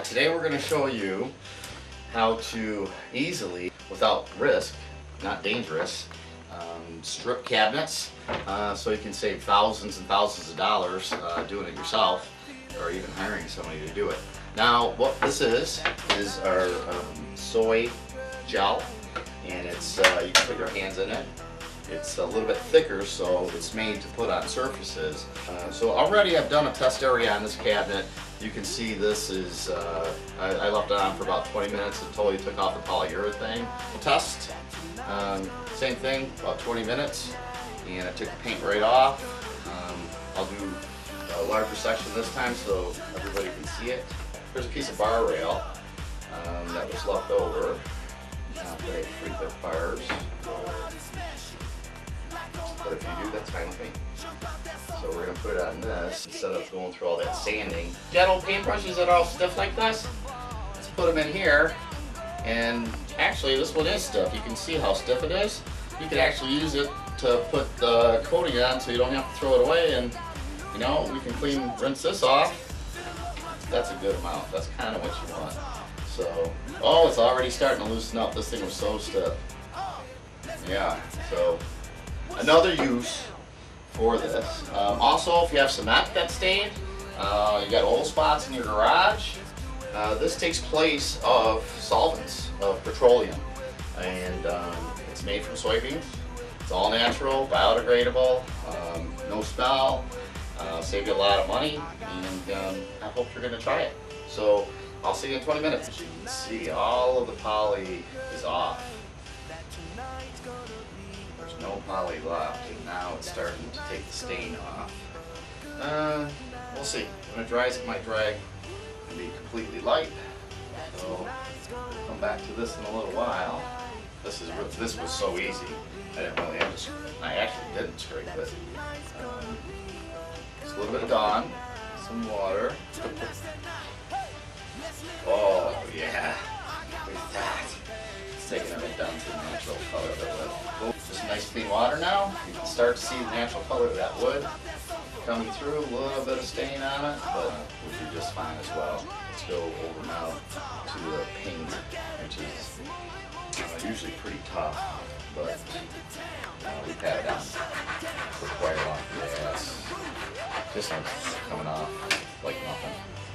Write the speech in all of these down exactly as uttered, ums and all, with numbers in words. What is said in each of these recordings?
Today we're going to show you how to easily, without risk, not dangerous, um, strip cabinets uh, so you can save thousands and thousands of dollars uh, doing it yourself or even hiring somebody to do it. Now what this is, is our um, soy gel, and it's uh, you can put your hands in it. It's a little bit thicker, so it's made to put on surfaces. Uh, so already I've done a test area on this cabinet. You can see this is, uh, I, I left it on for about twenty minutes. It totally took off the polyurethane. Test, um, same thing, about twenty minutes, and I took the paint right off. Um, I'll do a larger section this time so everybody can see it. There's a piece of bar rail um, that was left over. Not very frequent bars, but if you do, that's fine with me. So we're going to put it on this instead of going through all that sanding. Gentle paintbrushes that are all stiff like this, let's put them in here. And actually this one is stiff. You can see how stiff it is. You can actually use it to put the coating on so you don't have to throw it away, and you know, we can clean, rinse this off. That's a good amount. That's kind of what you want. So, oh, it's already starting to loosen up. This thing was so stiff. Yeah, so another use for this. Um, also, if you have cement that's stained, uh, you got old spots in your garage, uh, this takes place of solvents, of petroleum. And um, it's made from soybeans. It's all natural, biodegradable, um, no smell, uh, save you a lot of money, and um, I hope you're going to try it. So I'll see you in twenty minutes. As you can see, all of the poly is off. There's no poly left, and now it's starting to take the stain off. Uh, we'll see. When it dries, it might dry and be completely light. So we'll come back to this in a little while. This is this was so easy. I didn't really have to. I actually didn't scrape it. Um, just a little bit of Dawn, some water. Oh yeah, look at that. It's taking it down to the natural color of the wood. Just nice clean water now. You can start to see the natural color of that wood coming through. A little bit of stain on it, but we'll do just fine as well. Let's go over now to the paint, which is uh, usually pretty tough, but uh, we pat it down for quite a long. Yes, this one's coming off like nothing.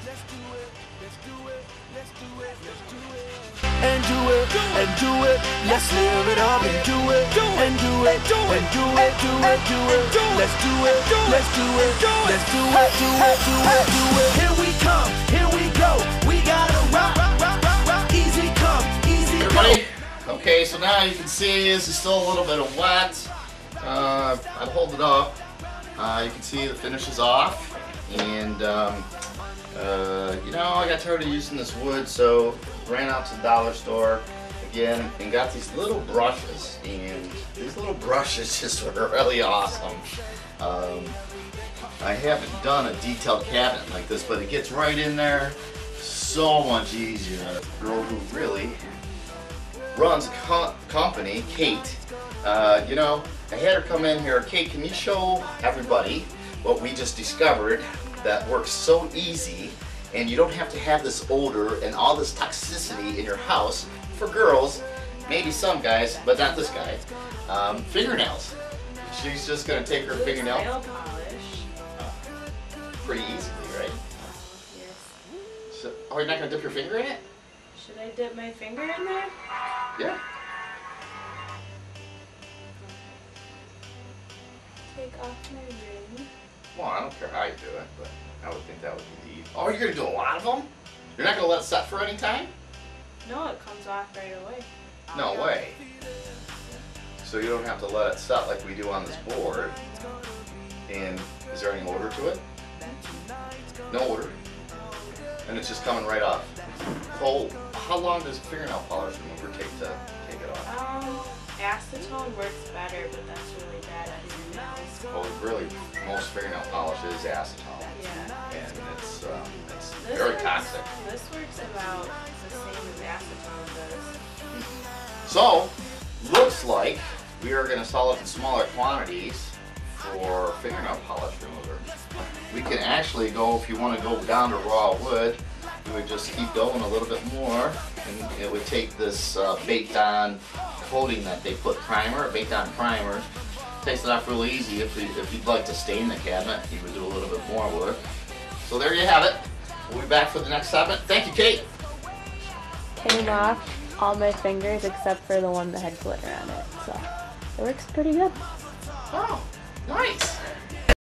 And do it, and do it, let's live it up and do it, and do it, and do it, do it, do it, let's do it, let's do it, let's do it, do it, do it, do it. Here we come, here we go, we gotta rock, rock, rock, rock, easy come, easy Everybody, okay, so now you can see this is still a little bit of wet. Uh, I've hold it up. Uh, you can see the finish is off, and um, uh, you know, I got tired of using this wood, so ran out to the dollar store again and got these little brushes, and these little brushes just were really awesome. Um, I haven't done a detailed cabinet like this, but it gets right in there so much easier. A girl who really runs a co company, Kate, uh, you know, I had her come in here. Kate, can you show everybody what we just discovered that works so easy, and you don't have to have this odor and all this toxicity in your house? For girls, maybe some guys, but not this guy. Um, fingernails. She's just going to take her fingernail. Nail polish. Uh, pretty easily, right? Yes. So, oh, you're not going to dip your finger in it? Should I dip my finger in there? Yeah. Take off my ring. Well, I don't care how you do it, but I would think that would be the... Oh, you're going to do a lot of them? You're not going to let it set for any time? No, it comes off right away. No way. So you don't have to let it set like we do on this board. And is there any odor to it? No odor. And it's just coming right off. So how long does fingernail polish remover take to take it off? Um, acetone works better, but that's really bad on your nails. Well, really, most fingernail polish is acetone. Yeah. And it's, um, it's This very works, toxic. This works about the same as acetone does. So, looks like we are going to sell it in smaller quantities for fingernail polish remover. We can actually go, if you want to go down to raw wood, you would just keep going a little bit more, and it would take this uh, baked on coating that they put primer, a baked on primer, takes it off really easy. If, you, if you'd like to stain the cabinet, you would do a little bit more work. So there you have it. We'll be back for the next segment. Thank you, Kate. Came off all my fingers except for the one that had glitter on it, so it works pretty good. Oh, nice.